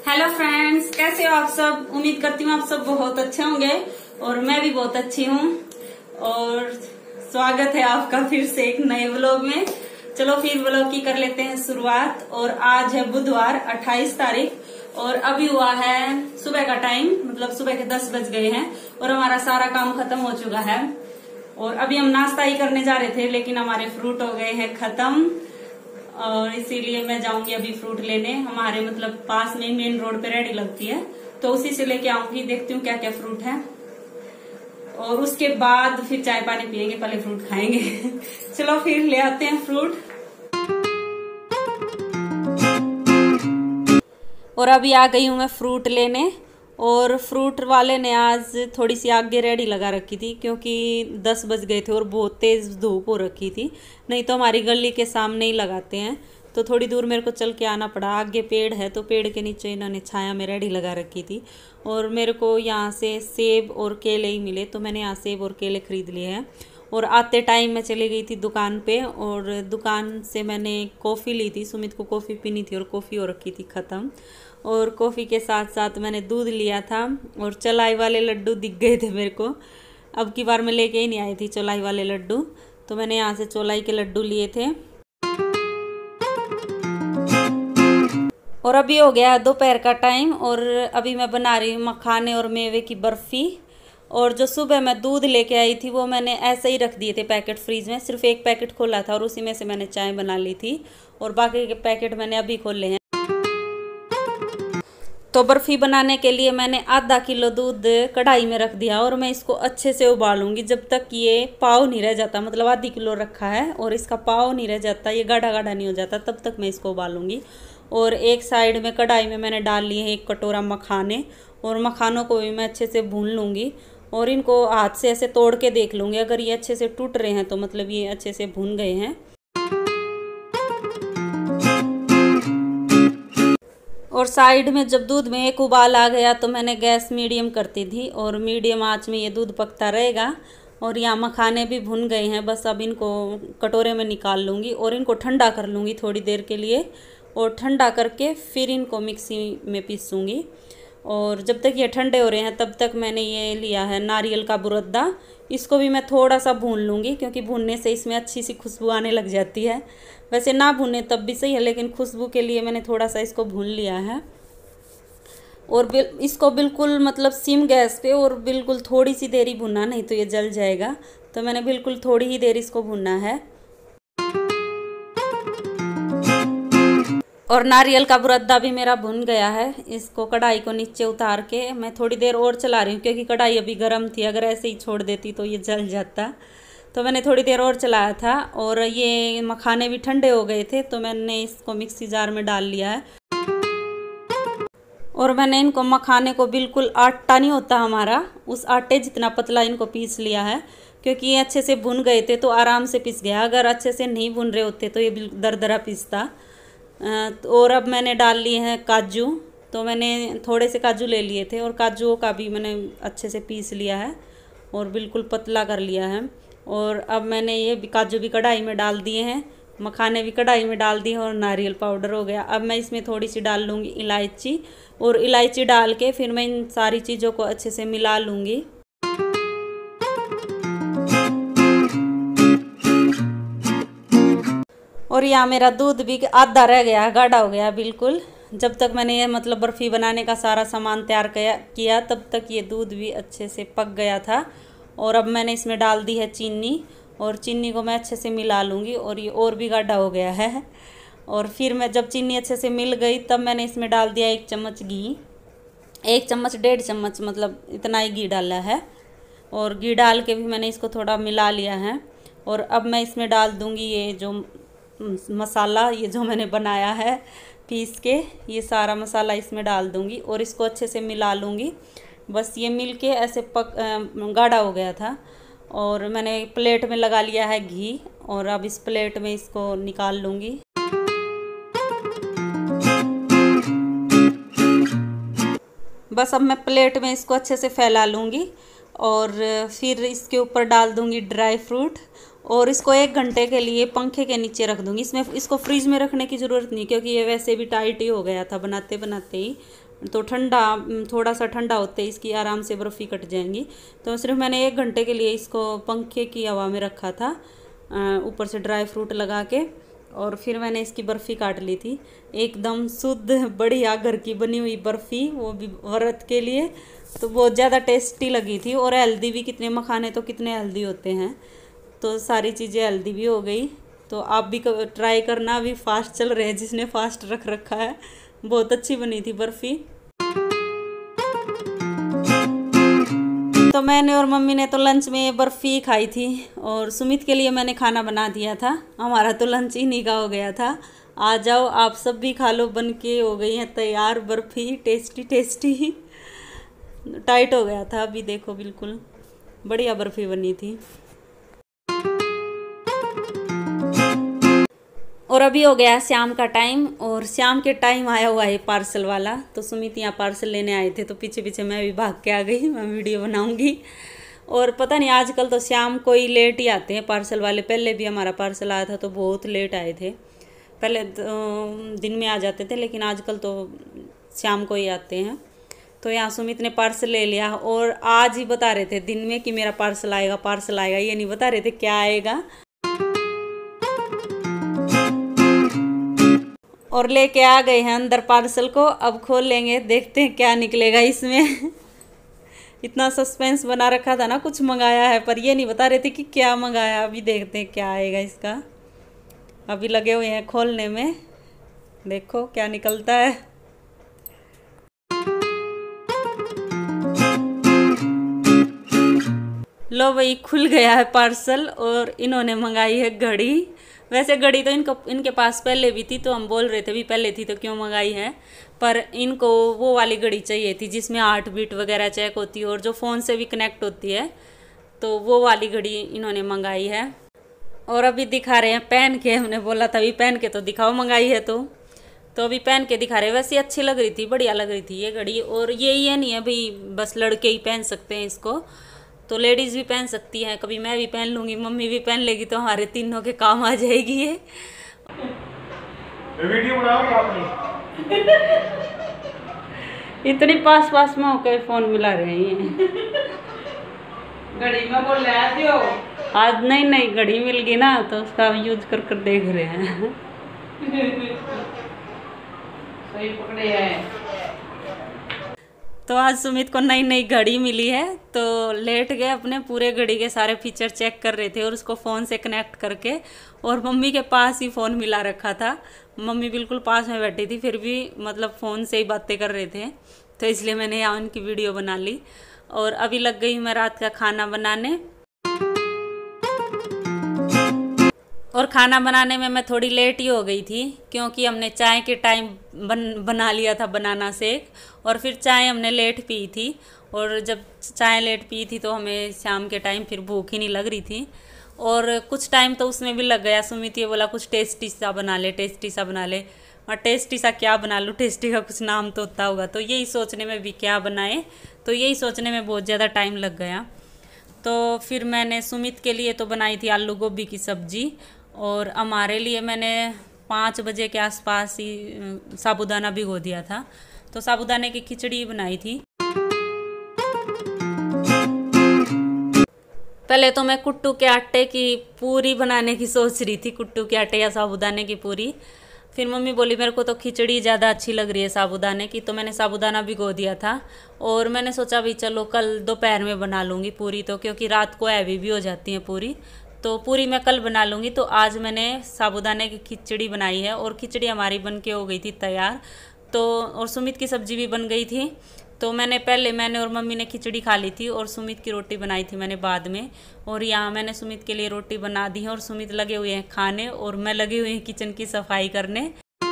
Hello friends, कैसे हो आप सब। उम्मीद करती हूँ आप सब बहुत अच्छे होंगे और मैं भी बहुत अच्छी हूँ। और स्वागत है आपका फिर से एक नए व्लॉग में। चलो फिर व्लॉग की कर लेते हैं शुरुआत। और आज है बुधवार 28 तारीख और अभी हुआ है सुबह का टाइम, मतलब सुबह के 10 बज गए हैं और हमारा सारा काम खत्म हो चुका है। और अभी हम नाश्ता ही करने जा रहे थे लेकिन हमारे फ्रूट हो गए हैं खत्म और इसीलिए मैं जाऊंगी अभी फ्रूट लेने। हमारे मतलब पास में मेन रोड पे रेडी लगती है तो उसी से लेके आऊंगी। देखती हूँ क्या क्या फ्रूट है और उसके बाद फिर चाय पानी पियेंगे, पहले फ्रूट खाएंगे। चलो फिर ले आते हैं फ्रूट। और अभी आ गई हूँ मैं फ्रूट लेने और फ्रूट वाले ने आज थोड़ी सी आगे रेडी लगा रखी थी क्योंकि 10 बज गए थे और बहुत तेज धूप हो रखी थी। नहीं तो हमारी गली के सामने ही लगाते हैं तो थोड़ी दूर मेरे को चल के आना पड़ा। आगे पेड़ है तो पेड़ के नीचे इन्होंने छाया में रेडी लगा रखी थी और मेरे को यहाँ से सेब और केले ही मिले तो मैंने यहाँ सेब और केले खरीद लिए हैं। और आते टाइम मैं चली गई थी दुकान पे और दुकान से मैंने कॉफ़ी ली थी। सुमित को कॉफ़ी पीनी थी और कॉफ़ी हो रखी थी ख़त्म। और कॉफ़ी के साथ साथ मैंने दूध लिया था और चलाई वाले लड्डू दिख गए थे मेरे को। अब की बार मैं लेके ही नहीं आई थी चौलाई वाले लड्डू तो मैंने यहाँ से चौलाई के लड्डू लिए थे। और अभी हो गया दोपहर का टाइम और अभी मैं बना रही हूँ मखाने और मेवे की बर्फ़ी। और जो सुबह मैं दूध लेके आई थी वो मैंने ऐसे ही रख दिए थे पैकेट फ्रीज में। सिर्फ एक पैकेट खोला था और उसी में से मैंने चाय बना ली थी और बाकी के पैकेट मैंने अभी खोले हैं। तो बर्फ़ी बनाने के लिए मैंने आधा किलो दूध कढ़ाई में रख दिया और मैं इसको अच्छे से उबालूंगी जब तक ये पाव नहीं रह जाता। मतलब आधी किलो रखा है और इसका पाव नहीं रह जाता, ये गाढ़ा गाढ़ा नहीं हो जाता, तब तक मैं इसको उबालूंगी। और एक साइड में कढ़ाई में मैंने डाल लिए हैं 1 कटोरा मखाने और मखानों को भी मैं अच्छे से भून लूँगी। और इनको हाथ से ऐसे तोड़ के देख लूँगी, अगर ये अच्छे से टूट रहे हैं तो मतलब ये अच्छे से भून गए हैं। और साइड में जब दूध में एक उबाल आ गया तो मैंने गैस मीडियम करती थी और मीडियम आंच में ये दूध पकता रहेगा। और यहाँ मखाने भी भुन गए हैं, बस अब इनको कटोरे में निकाल लूँगी और इनको ठंडा कर लूँगी थोड़ी देर के लिए। और ठंडा करके फिर इनको मिक्सी में पीसूँगी। और जब तक ये ठंडे हो रहे हैं तब तक मैंने ये लिया है नारियल का बुरद्दा। इसको भी मैं थोड़ा सा भून लूँगी क्योंकि भूनने से इसमें अच्छी सी खुशबू आने लग जाती है। वैसे ना भूने तब भी सही है लेकिन खुशबू के लिए मैंने थोड़ा सा इसको भून लिया है। और इसको बिल्कुल मतलब सिम गैस पे और बिल्कुल थोड़ी सी देर ही भुनना, नहीं तो ये जल जाएगा। तो मैंने बिल्कुल थोड़ी ही देर इसको भुनना है। और नारियल का बुरद्दा भी मेरा भुन गया है। इसको कढ़ाई को नीचे उतार के मैं थोड़ी देर और चला रही हूँ क्योंकि कढ़ाई अभी गर्म थी, अगर ऐसे ही छोड़ देती तो ये जल जाता। तो मैंने थोड़ी देर और चलाया था और ये मखाने भी ठंडे हो गए थे तो मैंने इसको मिक्सी जार में डाल लिया है। और मैंने इनको मखाने को बिल्कुल आटा नहीं होता हमारा, उस आटे जितना पतला इनको पीस लिया है क्योंकि ये अच्छे से भुन गए थे तो आराम से पिस गया। अगर अच्छे से नहीं भुन रहे होते तो ये दरदरा पिसता। और अब मैंने डाल लिए हैं काजू। तो मैंने थोड़े से काजू ले लिए थे और काजुओं का भी मैंने अच्छे से पीस लिया है और बिल्कुल पतला कर लिया है। और अब मैंने ये काजू भी कढ़ाई में डाल दिए हैं, मखाने भी कढ़ाई में डाल दिए और नारियल पाउडर हो गया। अब मैं इसमें थोड़ी सी डाल लूँगी इलायची और इलायची डाल के फिर मैं इन सारी चीज़ों को अच्छे से मिला लूँगी। और यहाँ मेरा दूध भी आधा रह गया, गाढ़ा हो गया बिल्कुल। जब तक मैंने ये मतलब बर्फ़ी बनाने का सारा सामान तैयार किया तब तक ये दूध भी अच्छे से पक गया था। और अब मैंने इसमें डाल दी है चीनी और चीनी को मैं अच्छे से मिला लूँगी। और ये और भी गाढ़ा हो गया है। और फिर मैं जब चीनी अच्छे से मिल गई तब मैंने इसमें डाल दिया 1 चम्मच घी, 1 चम्मच 1.5 चम्मच मतलब इतना ही घी डाला है। और घी डाल के भी मैंने इसको थोड़ा मिला लिया है। और अब मैं इसमें डाल दूँगी ये जो मसाला, ये जो मैंने बनाया है पीस के, ये सारा मसाला इसमें डाल दूँगी और इसको अच्छे से मिला लूँगी। बस ये मिल के ऐसे गाढ़ा हो गया था। और मैंने प्लेट में लगा लिया है घी और अब इस प्लेट में इसको निकाल लूँगी। बस अब मैं प्लेट में इसको अच्छे से फैला लूँगी और फिर इसके ऊपर डाल दूँगी ड्राई फ्रूट और इसको 1 घंटे के लिए पंखे के नीचे रख दूँगी। इसको फ्रिज में रखने की ज़रूरत नहीं, क्योंकि ये वैसे भी टाइट ही हो गया था बनाते बनाते ही। तो थोड़ा सा ठंडा होते ही इसकी आराम से बर्फ़ी कट जाएंगी। तो सिर्फ मैंने 1 घंटे के लिए इसको पंखे की हवा में रखा था, ऊपर से ड्राई फ्रूट लगा के, और फिर मैंने इसकी बर्फ़ी काट ली थी। एकदम शुद्ध बढ़िया घर की बनी हुई बर्फ़ी, वो भी व्रत के लिए। तो बहुत ज़्यादा टेस्टी लगी थी, और हेल्दी भी। कितने मखाने तो कितने हेल्दी होते हैं, तो सारी चीज़ें हेल्दी भी हो गई। तो आप भी ट्राई करना। अभी फास्ट चल रहे हैं, जिसने फास्ट रख रखा है। बहुत अच्छी बनी थी बर्फ़ी। तो मैंने और मम्मी ने तो लंच में बर्फ़ी खाई थी, और सुमित के लिए मैंने खाना बना दिया था। हमारा तो लंच इन्हीं का हो गया था। आ जाओ आप सब भी खा लो, बन के हो गई है तैयार बर्फ़ी। टेस्टी टेस्टी टाइट हो गया था, अभी देखो बिल्कुल बढ़िया बर्फ़ी बनी थी। और अभी हो गया शाम का टाइम, और शाम के टाइम आया हुआ है पार्सल वाला। तो सुमित यहाँ पार्सल लेने आए थे, तो पीछे पीछे मैं भी भाग के आ गई। मैं वीडियो बनाऊंगी। और पता नहीं आजकल तो शाम को ही लेट ही आते हैं पार्सल वाले। पहले भी हमारा पार्सल आया था तो बहुत लेट आए थे। पहले तो दिन में आ जाते थे, लेकिन आजकल तो शाम को ही आते हैं। तो यहाँ सुमित ने पार्सल ले लिया, और आज ही बता रहे थे दिन में कि मेरा पार्सल आएगा पार्सल आएगा। ये नहीं बता रहे थे क्या आएगा। और लेके आ गए हैं अंदर पार्सल को। अब खोल लेंगे, देखते हैं क्या निकलेगा इसमें। इतना सस्पेंस बना रखा था ना, कुछ मंगाया है, पर ये नहीं बता रहे थे कि क्या मंगाया। अभी देखते हैं क्या आएगा इसका। अभी लगे हुए हैं खोलने में, देखो क्या निकलता है। लो भाई, खुल गया है पार्सल, और इन्होंने मंगाई है घड़ी। वैसे घड़ी तो इनके पास पहले भी थी, तो हम बोल रहे थे भी पहले थी तो क्यों मंगाई है। पर इनको वो वाली घड़ी चाहिए थी जिसमें 8 बीट वगैरह चेक होती है, और जो फ़ोन से भी कनेक्ट होती है। तो वो वाली घड़ी इन्होंने मंगाई है। और अभी दिखा रहे हैं पहन के। हमने बोला था अभी पहन के तो दिखाओ, मंगाई है तो अभी पहन के दिखा रहे हैं। वैसे अच्छी लग रही थी, बढ़िया लग रही थी ये घड़ी। और ये नहीं है भाई बस लड़के ही पहन सकते हैं इसको, तो लेडीज़ भी पहन सकती हैं। कभी मैं भी पहन लूँगी, मम्मी भी पहन लेगी, तो हमारे तीनों के काम आ जाएगी ये। वीडियो बनाओ आपने। इतनी पास पास में होकर फ़ोन मिला रही हैं। घड़ी में बोल रहा दियो। आज नई घड़ी मिल गई ना, तो उसका यूज कर कर देख रहे हैं। सही पकड़े हैं। तो आज सुमित को नई घड़ी मिली है, तो लेट गए अपने पूरे घड़ी के सारे फीचर चेक कर रहे थे, और उसको फ़ोन से कनेक्ट करके। और मम्मी के पास ही फ़ोन मिला रखा था। मम्मी बिल्कुल पास में बैठी थी, फिर भी मतलब फ़ोन से ही बातें कर रहे थे, तो इसलिए मैंने यहाँ उनकी वीडियो बना ली। और अभी लग गई मैं रात का खाना बनाने। और खाना बनाने में मैं थोड़ी लेट ही हो गई थी, क्योंकि हमने चाय के टाइम बना लिया था बनाना शेक, और फिर चाय हमने लेट पी थी। और जब चाय लेट पी थी तो हमें शाम के टाइम फिर भूख ही नहीं लग रही थी, और कुछ टाइम तो उसमें भी लग गया। सुमित ये बोला कुछ टेस्टी सा बना ले, टेस्टी सा बना ले। और टेस्टी सा क्या बना लूँ, टेस्टी का कुछ नाम तो होता होगा। तो यही सोचने में भी क्या बनाए, तो यही सोचने में बहुत ज़्यादा टाइम लग गया। तो फिर मैंने सुमित के लिए तो बनाई थी आलू गोभी की सब्ज़ी, और हमारे लिए मैंने 5 बजे के आसपास ही साबूदाना भिगो दिया था। तो साबूदाने की खिचड़ी बनाई थी। पहले तो मैं कुट्टू के आटे की पूरी बनाने की सोच रही थी, कुट्टू के आटे या साबूदाने की पूरी। फिर मम्मी बोली मेरे को तो खिचड़ी ज़्यादा अच्छी लग रही है साबूदाने की, तो मैंने साबूदाना भिगो दिया था। और मैंने सोचा भी चलो कल दोपहर में बना लूँगी पूरी, तो क्योंकि रात को हैवी भी हो जाती हैं पूरी, तो पूरी मैं कल बना लूँगी। तो आज मैंने साबूदाने की खिचड़ी बनाई है, और खिचड़ी हमारी बन के हो गई थी तैयार। तो और सुमित की सब्ज़ी भी बन गई थी। तो मैंने और मम्मी ने खिचड़ी खा ली थी, और सुमित की रोटी बनाई थी मैंने बाद में। और यहाँ मैंने सुमित के लिए रोटी बना दी है, और सुमित लगे हुए हैं खाने, और मैं लगी हुई हूँ किचन की सफाई करने।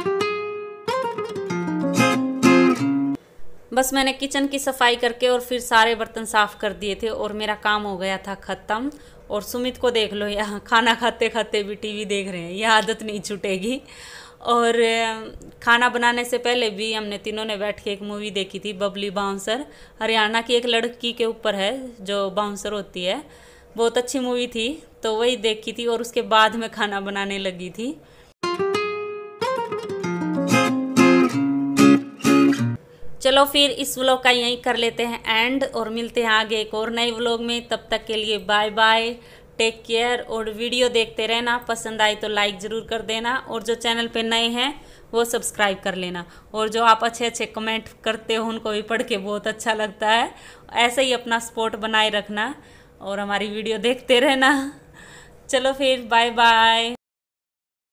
बस मैंने किचन की सफाई करके और फिर सारे बर्तन साफ़ कर दिए थे, और मेरा काम हो गया था ख़त्म। और सुमित को देख लो, यहाँ खाना खाते खाते भी टीवी देख रहे हैं, यह आदत नहीं छूटेगी। और खाना बनाने से पहले भी हमने तीनों ने बैठ के एक मूवी देखी थी, बबली बाउंसर। हरियाणा की एक लड़की के ऊपर है जो बाउंसर होती है। बहुत अच्छी मूवी थी, तो वही देखी थी और उसके बाद में खाना बनाने लगी थी। चलो फिर इस व्लॉग का यहीं कर लेते हैं एंड, और मिलते हैं आगे एक और नए व्लॉग में। तब तक के लिए बाय बाय, टेक केयर। और वीडियो देखते रहना, पसंद आई तो लाइक ज़रूर कर देना, और जो चैनल पे नए हैं वो सब्सक्राइब कर लेना। और जो आप अच्छे अच्छे कमेंट करते हो उनको भी पढ़ के बहुत अच्छा लगता है। ऐसे ही अपना सपोर्ट बनाए रखना और हमारी वीडियो देखते रहना। चलो फिर बाय बाय।